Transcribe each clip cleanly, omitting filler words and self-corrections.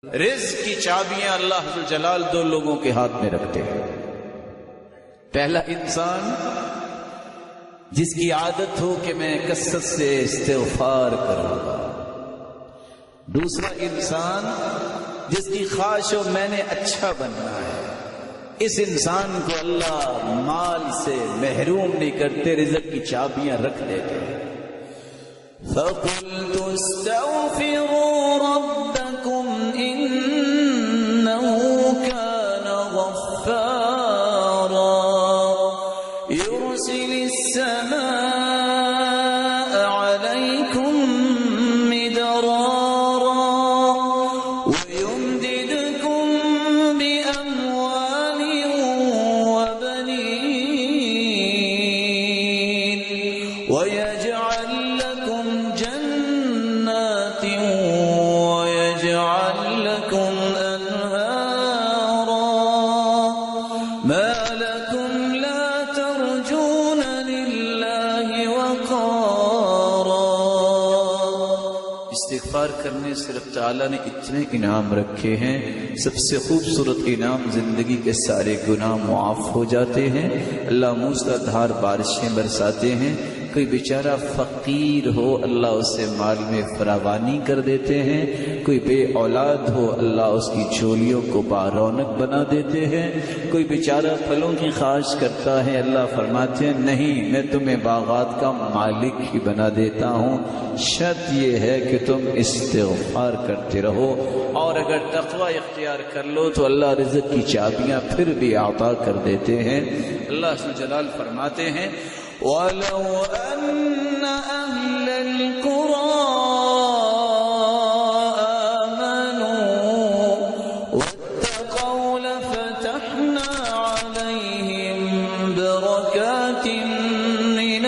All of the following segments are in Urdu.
رزق کی چابیاں اللہ ذو الجلال دو لوگوں کے ہاتھ میں رکھتے ہیں. پہلا انسان جس کی عادت ہو کہ میں کثرت سے استغفار کروں گا. دوسرا انسان جس کی خواہش ہو میں نے اچھا بننا ہے. اس انسان کو اللہ مال سے محروم نہیں کرتے، رزق کی چابیاں رکھ دیتے ہیں. فَقُلْتُ اسْتَغْفِرُوا رَبَّكُمْ إِنَّهُ كَانَ غَفَّارًا يُرْسِلِ السَّمَاءَ عَلَيْكُمْ مِدْرَارًا وَيُمْدِدْكُمْ بِأَمْوَالٍ وَبَنِينَ وَيَجْعَلْ لَكُمْ جَنَّاتٍ وَيَجْعَلْ لَكُمْ أَنْهَارًا مَا لَكُمْ لَا تَرْجُونَ لِلَّهِ وَقَارًا. استغفار کرنے سے رب تعالیٰ نے اتنے انعام رکھے ہیں. سب سے خوبصورت انعام زندگی کے سارے گناہ معاف ہو جاتے ہیں. اللہ موسلا دھار بارشیں برساتے ہیں. کوئی بیچارہ فقیر ہو اللہ اسے مال میں فراوانی کر دیتے ہیں. کوئی بے اولاد ہو اللہ اس کی چولیوں کو بارونق بنا دیتے ہیں. کوئی بیچارہ پھلوں کی خواہش کرتا ہے اللہ فرماتے ہیں نہیں میں تمہیں باغات کا مالک ہی بنا دیتا ہوں، شرط یہ ہے کہ تم استغفار کرتے رہو. اور اگر تقوی اختیار کر لو تو اللہ رزق کی چابیاں پھر بھی عطا کر دیتے ہیں. اللہ ذو الجلال فرماتے ہیں وَلَوْ أَنَّ أَهْلَ الْقُرَىٰ آمَنُوا وَاتَّقَوْا لَفَتَحْنَا عَلَيْهِمْ بَرَكَاتٍ مِّنَ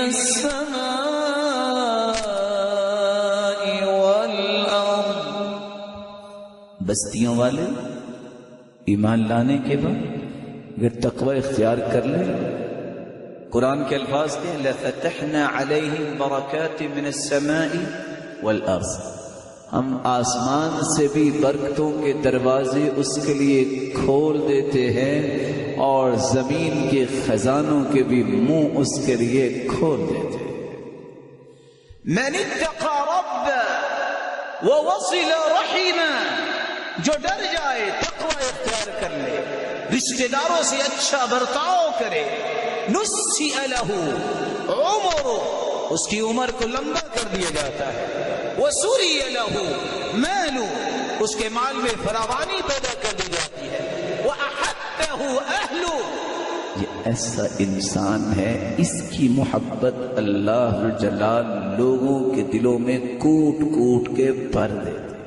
السَّمَاءِ وَالْأَرْضِ. بستیوں والے ایمان لانے کے بعد اگر تقوی اختیار کر لیں، قرآن کے الفاظ کے لَفَتَحْنَا عَلَيْهِمْ بَرَكَاتٍ مِّنَ السَّمَاءِ وَالْأَرْضِ، ہم آسمان سے بھی برکتوں کے دروازے اس کے لیے کھول دیتے ہیں اور زمین کے خزانوں کے بھی منہ اس کے لیے کھول دیتے ہیں. مَنِ اتَّقَى رَبَّهُ وَوَصِلَ رَحِمَهُ، جو ڈر جائے تقوی اختیار کر لے، رشتہ داروں سے اچھا برتاؤ کرے، نُسِّئَ لَهُ عُمُرُ، اس کی عمر کو لمبا کر دیا جاتا ہے. وَسُرِّيَ لَهُ مَالُ، اس کے مال میں فراوانی پیدا کر دی جاتی ہے. وَأَحَبَّهُ أَهْلُ، یہ ایسا انسان ہے اس کی محبت اللہ جلال لوگوں کے دلوں میں کوٹ کوٹ کے بھر دیتا ہے.